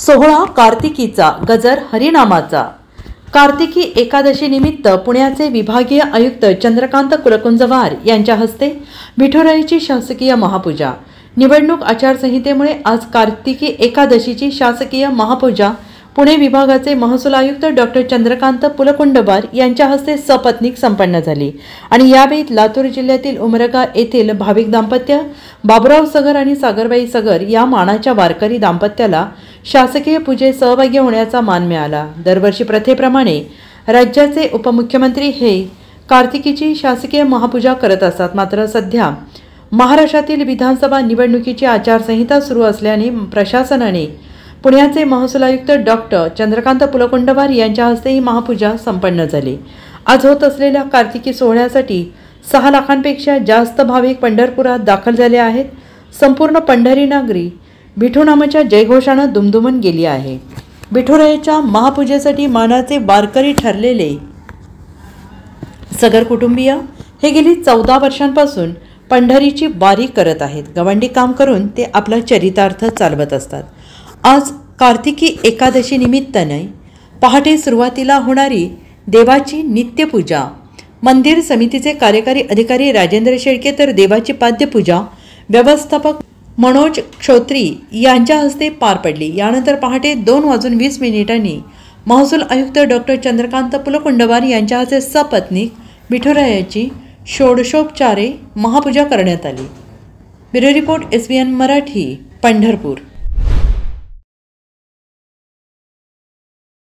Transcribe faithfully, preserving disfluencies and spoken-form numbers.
सोहळा कार्तिकीचा, गजर हरिनामाचा। कार्तिकी एकादशी निमित्त पुण्याचे विभागीय आयुक्त चंद्रकांत कुलकुंजवार यांच्या हस्ते विठुरायाची शासकीय महापूजा। निवडणूक आचारसंहितेमुळे आज कार्तिकी एकादशीची शासकीय महापूजा पुणे विभागाचे महसूल आयुक्त डॉक्टर चंद्रकांत कुलकुंजवार यांच्या हस्ते सपत्नीक संपन्न झाली आणि यावेळी लातूर जिल्ह्यातील उमरगा येथील भाविक दाम्पत्य बाबुराव सगर आणि सागरबाई सगर या मानाच्या वारकरी दाम्पत्याला शासकीय पूजेत सहभागी होण्याचा मान मिळाला। दरवर्षी प्रथेप्रमाणे राज्याचे उपमुख्यमंत्री हे कार्तिकीची शासकीय महापूजा करत असतात। मात्र सध्या महाराष्ट्रातील विधानसभा निवडणुकीची आचारसंहिता सुरू असल्याने प्रशासनाने पुण्याचे महसूल आयुक्त डॉक्टर चंद्रकांत कुलकुंजवार यांच्या हस्ते ही महापूजा संपन्न झाली। आज होत असलेल्या कार्तिकी सोहळ्यासाठी सहा लाखांपेक्षा जास्त भाविक पंढरपुरात दाखल झाले आहेत। संपूर्ण पंढरी नागरी विठुनामाच्या जयघोषाने दुमदुमून गेली आहे। विठुरायाच्या महापूजेसाठी मानाचे वारकरी ठरलेले सगर कुटुंबीय हे गेली चौदा वर्षांपासून पंढरीची वारी करत आहेत। गवंडी काम करून ते आपला चरितार्थ चालवत असतात। आज कार्तिकी एकादशी निमित्ताने पहाटे सुरुवातीला होणारी देवाची नित्यपूजा मंदिर समितीचे कार्यकारी अधिकारी राजेंद्र शेळके तर देवाची पाद्यपूजा व्यवस्थापक मनोज क्षोत्री यांच्या हस्ते पार पडली। यानंतर पहाटे दोन वाजून वीस मिनिटांनी महसूल आयुक्त डॉक्टर चंद्रकांत कुलकुंजवार यांच्या हस्ते सपत्नीक विठुरायाची षोडशोपचारे महापूजा करण्यात आली। Bureau report S B N Marathi, Pandharpur.